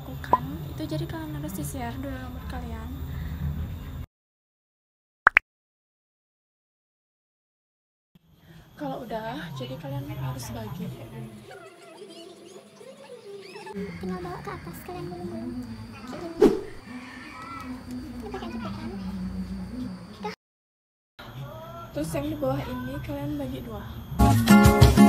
lakukan itu, jadi kalian harus di-share dulu nomor kalian. Kalau udah, jadi kalian harus bagi. Tinggal bawa ke atas, kalian gulung-gulung kayak gini. Ini pakai jepitan. Terus yang di bawah ini kalian bagi 2.